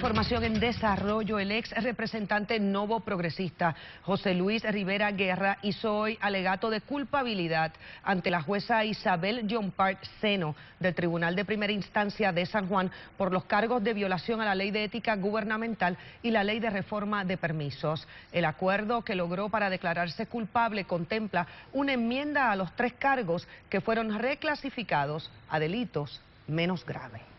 información en desarrollo. El ex representante novo progresista José Luis Rivera Guerra hizo hoy alegato de culpabilidad ante la jueza Isabel John Park Seno del Tribunal de Primera Instancia de San Juan por los cargos de violación a la Ley de Ética Gubernamental y la Ley de Reforma de Permisos. El acuerdo que logró para declararse culpable contempla una enmienda a los 3 cargos que fueron reclasificados a delitos menos graves.